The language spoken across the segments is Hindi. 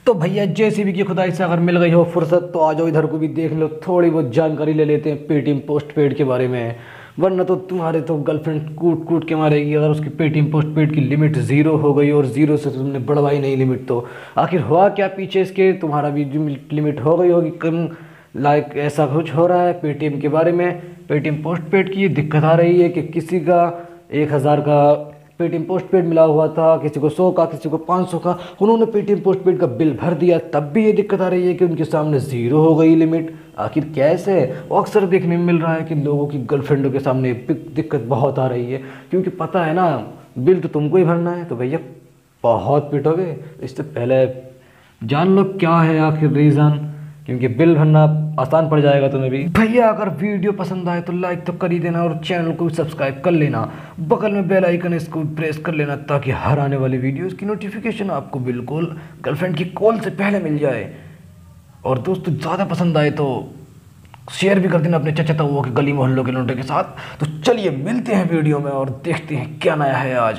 तो भैया जेसीबी की खुदाई से अगर मिल गई हो फुर्सत तो आ जाओ इधर को भी देख लो, थोड़ी बहुत जानकारी ले लेते हैं पेटीएम पोस्ट पेड के बारे में। वरना तो तुम्हारे तो गर्लफ्रेंड कूट कूट के मारेगी अगर उसकी पेटीएम पोस्ट पेड की लिमिट ज़ीरो हो गई और ज़ीरो से तुमने बढ़वाई नहीं लिमिट। तो आखिर हुआ क्या पीछे इसके, तुम्हारा भी लिमिट हो गई होगी कम, लाइक ऐसा कुछ हो रहा है पेटीएम के बारे में। पेटीएम पोस्ट पेड की दिक्कत आ रही है कि किसी का 1000 का पेटीएम पोस्ट पेड मिला हुआ था, किसी को 100 का, किसी को 500 का, उन्होंने पेटीएम पोस्ट पेड का बिल भर दिया, तब भी ये दिक्कत आ रही है कि उनके सामने ज़ीरो हो गई लिमिट। आखिर कैसे? वो अक्सर देखने में मिल रहा है कि लोगों की गर्लफ्रेंडों के सामने दिक्कत बहुत आ रही है, क्योंकि पता है ना बिल तो तुमको ही भरना है। तो भैया बहुत पिटोगे, इससे पहले जान लो क्या है आखिर रीज़न, क्योंकि बिल भरना आसान पड़ जाएगा तुम्हें भी। भैया अगर वीडियो पसंद आए तो लाइक तो कर ही देना और चैनल को सब्सक्राइब कर लेना, बगल में बेल आइकन इसको प्रेस कर लेना ताकि हर आने वाली वीडियोस की नोटिफिकेशन आपको बिल्कुल गर्लफ्रेंड की कॉल से पहले मिल जाए। और दोस्तों ज़्यादा पसंद आए तो शेयर भी कर देना अपने चचा ताऊओं के गली मोहल्लों के लोगों के साथ। तो चलिए मिलते हैं वीडियो में और देखते हैं क्या नया है आज।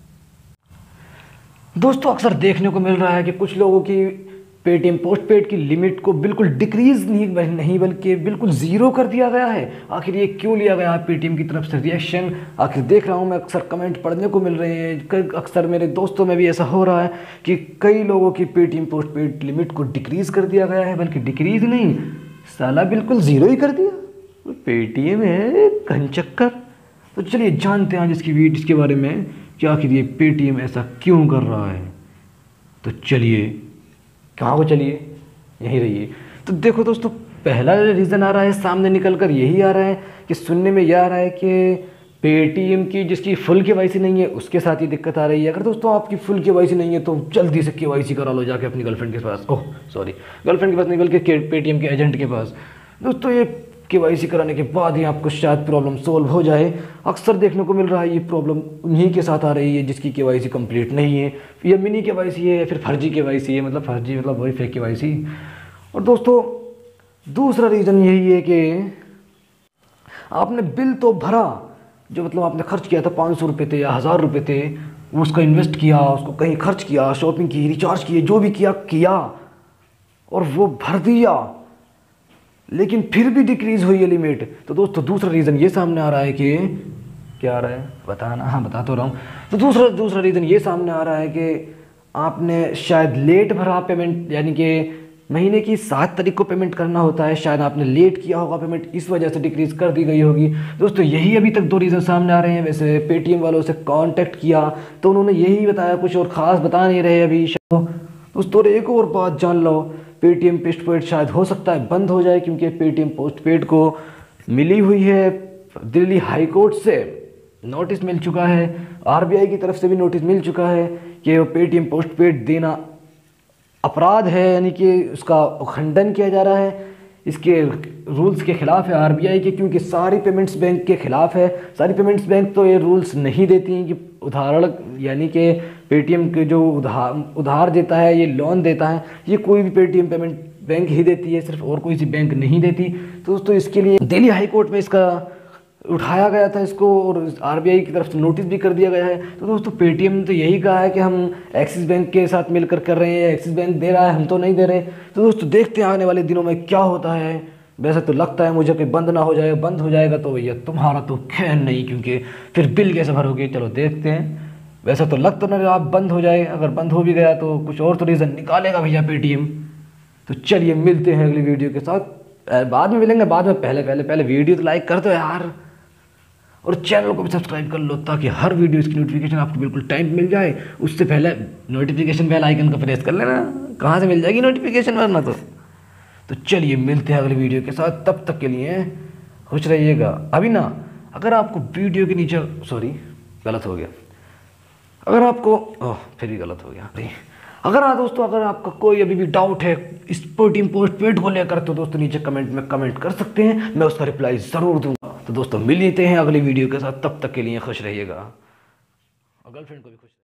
दोस्तों अक्सर देखने को मिल रहा है कि कुछ लोगों की पेटीएम पोस्ट पेड की लिमिट को बिल्कुल डिक्रीज नहीं बल्कि बिल्कुल ज़ीरो कर दिया गया है। आखिर ये क्यों लिया गया है पेटीएम की तरफ से रिएक्शन आखिर देख रहा हूँ मैं, अक्सर कमेंट पढ़ने को मिल रहे हैं, अक्सर मेरे दोस्तों में भी ऐसा हो रहा है कि कई लोगों की पेटीएम पोस्ट पेड लिमिट को डिक्रीज़ कर दिया गया है, बल्कि डिक्रीज़ नहीं साला बिल्कुल ज़ीरो ही कर दिया। पेटीएम है घनचक्कर। तो चलिए जानते हैं आज इसके बारे में कि आखिर ये पेटीएम ऐसा क्यों कर रहा है। तो चलिए कहाँ को चलिए यहीं रहिए। तो देखो दोस्तों पहला रीज़न आ रहा है सामने निकल कर यही आ रहा है कि सुनने में यह आ रहा है कि पेटीएम की जिसकी फुल केवाईसी नहीं है उसके साथ ही दिक्कत आ रही है। अगर दोस्तों आपकी फुल केवाईसी नहीं है तो जल्दी से केवाईसी करा लो जाके अपनी गर्लफ्रेंड के पास, गर्लफ्रेंड के पास निकल के पेटीएम के एजेंट के पास। दोस्तों ये केवाईसी कराने के बाद ही आपको शायद प्रॉब्लम सोल्व हो जाए। अक्सर देखने को मिल रहा है ये प्रॉब्लम उन्हीं के साथ आ रही है जिसकी केवाईसी कंप्लीट नहीं है, या मिनी केवाईसी है या फिर फर्जी केवाईसी है, मतलब फर्जी मतलब वही फेक केवाईसी। और दोस्तों दूसरा रीज़न यही है कि आपने बिल तो भरा, जो मतलब आपने खर्च किया था 500 रुपये थे या 1000 रुपये थे, उसका इन्वेस्ट किया, उसको कहीं खर्च किया, शॉपिंग की, रिचार्ज किए, जो भी किया और वो भर दिया, लेकिन फिर भी डिक्रीज़ हुई है लिमिट। तो दोस्तों दूसरा रीज़न ये सामने आ रहा है कि क्या आ रहा है बताना, हाँ बता तो रहा हूँ। तो दूसरा रीज़न ये सामने आ रहा है कि आपने शायद लेट भरा पेमेंट, यानी कि महीने की 7 तारीख को पेमेंट करना होता है, शायद आपने लेट किया होगा पेमेंट, इस वजह से डिक्रीज़ कर दी गई होगी। दोस्तों यही अभी तक 2 रीज़न सामने आ रहे हैं। वैसे पेटीएम वालों से कांटेक्ट किया तो उन्होंने यही बताया, कुछ और ख़ास बता नहीं रहे अभी। दोस्तों एक और बात जान लो, पेटीएम पोस्ट पेड शायद हो सकता है बंद हो जाए, क्योंकि पेटीएम पोस्ट पेड को मिली हुई है दिल्ली हाई कोर्ट से नोटिस मिल चुका है, आरबीआई की तरफ से भी नोटिस मिल चुका है कि पेटीएम पोस्ट पेड देना अपराध है, यानी कि उसका खंडन किया जा रहा है, इसके रूल्स के खिलाफ है आरबीआई के, क्योंकि सारी पेमेंट्स बैंक के खिलाफ है। सारी पेमेंट्स बैंक तो ये रूल्स नहीं देती हैं कि उदाहरण यानी कि पेटीएम के जो उधार देता है, ये लोन देता है, ये कोई भी पेटीएम पेमेंट बैंक ही देती है, सिर्फ और कोई सी बैंक नहीं देती। तो दोस्तों इसके लिए दिल्ली हाई कोर्ट में इसका उठाया गया था इसको, और आरबीआई की तरफ से नोटिस भी कर दिया गया है। तो दोस्तों पेटीएम ने तो यही कहा है कि हम एक्सिस बैंक के साथ मिलकर कर रहे हैं, एक्सिस बैंक दे रहा है, हम तो नहीं दे रहे। तो दोस्तों देखते हैं आने वाले दिनों में क्या होता है। वैसे तो लगता है मुझे कि बंद ना हो जाए, बंद हो जाएगा तो भैया तुम्हारा तो खैर नहीं, क्योंकि फिर बिल कैसे भरोगे। चलो देखते हैं। वैसे तो लग तो नहीं रहा बंद हो जाए, अगर बंद हो भी गया तो कुछ और तो रीज़न निकालेगा भैया पेटीएम। तो चलिए मिलते हैं अगली वीडियो के साथ, बाद में मिलेंगे, बाद में पहले वीडियो तो लाइक कर दो यार, और चैनल को भी सब्सक्राइब कर लो ताकि हर वीडियो की नोटिफिकेशन आपको बिल्कुल टाइम पे मिल जाए। उससे पहले नोटिफिकेशन बेल आइकन का प्रेस कर लेना, कहाँ से मिल जाएगी नोटिफिकेशन वरना तो चलिए मिलते हैं अगली वीडियो के साथ, तब तक के लिए खुश रहिएगा। अभी ना अगर आपको वीडियो के नीचे गलत हो गया, अगर आपको फिर भी गलत हो गया दोस्तों अगर आपका कोई अभी भी डाउट है इस पेटीएम पोस्ट पेड को लेकर तो दोस्तों नीचे कमेंट में कमेंट कर सकते हैं, मैं उसका रिप्लाई ज़रूर दूंगा। तो दोस्तों मिल लेते हैं अगली वीडियो के साथ, तब तक के लिए खुश रहिएगा, गर्लफ्रेंड को भी खुश